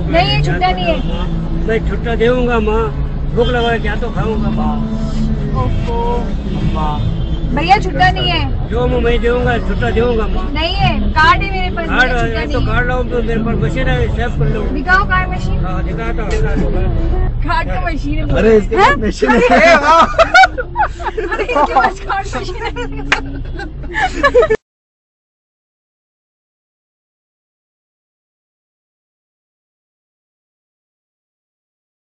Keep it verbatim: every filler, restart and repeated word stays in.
नहीं ये छुट्टा नहीं है। मैं छुट्टा देऊंगा माँ, भूख लगा क्या तो खाऊंगा माँ। भैया छुट्टा नहीं है। जो मैं देऊंगा छुट्टा देऊंगा माँ। नहीं है, कार्ड है मेरे पास। कार्ड है तो कार्ड लाओ, तो मेरे पास मशीन है, सेव कर लो। दिखाओ कार्ड मशीन। हाँ दिखाता हूँ। कार्ड का मशीन है। अरे इसके पास मशीन है। अरे इसके पास कार्ड मशीन है।